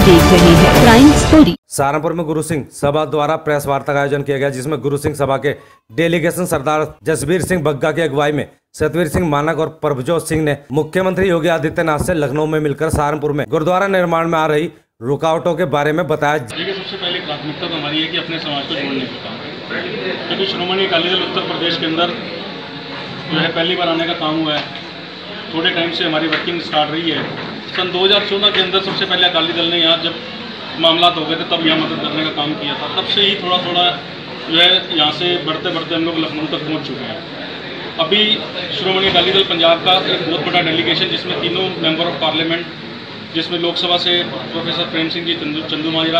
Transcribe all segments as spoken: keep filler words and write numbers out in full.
देख रहे हैं क्राइम स्टोरी। सहारनपुर में गुरु सिंह सभा द्वारा प्रेस वार्ता का आयोजन किया गया, जिसमें गुरु सिंह सभा के डेलीगेशन सरदार जसबीर सिंह बग्गा की अगुवाई में सतवीर सिंह मानक और प्रभजोत सिंह ने मुख्यमंत्री योगी आदित्यनाथ से लखनऊ में मिलकर सहारनपुर में गुरुद्वारा निर्माण में आ रही रुकावटों के बारे में बताया। देखिए, सबसे पहले प्राथमिकता तो हमारी है कि अपने समाज को जोड़ने का काम, क्योंकि श्रोमणी अकाली दल उत्तर प्रदेश के अंदर जो है पहली बार आने का काम हुआ है। थोड़े टाइम से हमारी वर्किंग स्टार्ट रही है। सन दो हज़ार चौदह के अंदर सबसे पहले अकाली दल ने यहाँ जब मामला हो गए थे तब यहाँ मदद करने का काम किया था। तब से ही थोड़ा थोड़ा जो है यहाँ से बढ़ते बढ़ते हम लोग लखनऊ तक पहुँच चुके हैं। अभी श्रोमणी अकाली दल पंजाब का एक बहुत बड़ा डेलीगेशन, जिसमें तीनों मेंबर ऑफ पार्लियामेंट, जिसमें लोकसभा से प्रोफेसर प्रेम सिंह जी चंदू माजरा,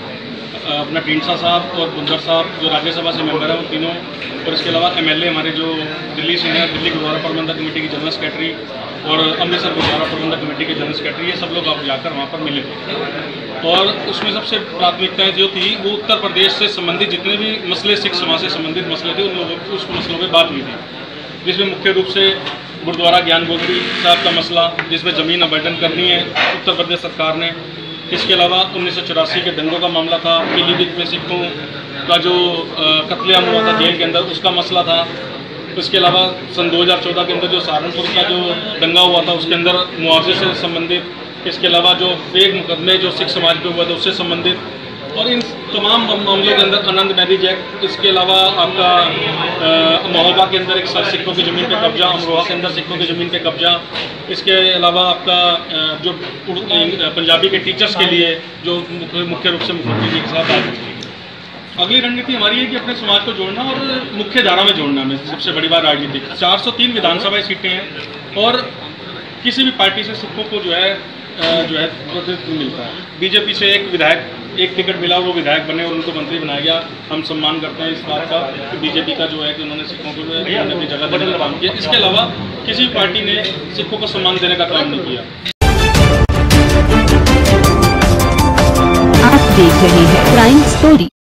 अपना ढींडसा साहब और बुंदर साहब जो राज्यसभा से मेंबर हैं वो तीनों, और इसके अलावा एमएलए हमारे जो दिल्ली से हैं, दिल्ली गुरुद्वारा प्रबंधक कमेटी की जनरल सेक्रेटरी और अमृतसर गुरुद्वारा प्रबंधक कमेटी के जनरल सेक्रेटरी, ये सब लोग आप जाकर वहाँ पर मिले थे। और उसमें सबसे प्राथमिकताएं जो थी वो उत्तर प्रदेश से संबंधित जितने भी मसले, सिख समाज से संबंधित मसले थे, उन लोगों उस मसलों पर बात हुई थी, जिसमें मुख्य रूप से गुरुद्वारा ज्ञान गोत्री साहब का मसला, जिसमें ज़मीन अबंडन करनी है उत्तर प्रदेश सरकार ने। इसके अलावा उन्नीस सौ चौरासी के दंगों का मामला था, पीलीभीत में सिखों का जो कत्लेआम हुआ था जेल के अंदर, उसका मसला था। इसके अलावा सन दो हज़ार चौदह के अंदर जो सहारनपुर का जो दंगा हुआ था उसके अंदर मुआवजे से संबंधित, इसके अलावा जो फेक मुकदमे जो सिख समाज पे हुआ था उससे संबंधित, और इन तमाम मामलों के अंदर आनंद मैरिज एक्ट, इसके अलावा आपका महोबा के अंदर एक सिखों की ज़मीन पे कब्जा, अमरोहा के अंदर सिखों की ज़मीन पे कब्जा, इसके अलावा आपका जो पंजाबी के टीचर्स के लिए जो मुख्य रूप से मुख्यमंत्री जी के साथ बात की। अगली रणनीति हमारी है कि अपने समाज को जोड़ना और मुख्य धारा में जोड़ना में सबसे बड़ी बात राजनीतिक। चार सौ तीन विधानसभा सीटें हैं और किसी भी पार्टी से सिखों को जो है जो है प्रतिनिधित्व मिलता है। बीजेपी से एक विधायक एक टिकट मिला, वो विधायक बने और उनको मंत्री बनाया गया। हम सम्मान करते हैं इस बात का कि बीजेपी का जो है कि उन्होंने सिखों को अपनी जगह देने का काम किया। इसके अलावा किसी भी पार्टी ने सिखों को सम्मान देने का काम नहीं किया। आप देख रहे हैं क्राइम स्टोरी।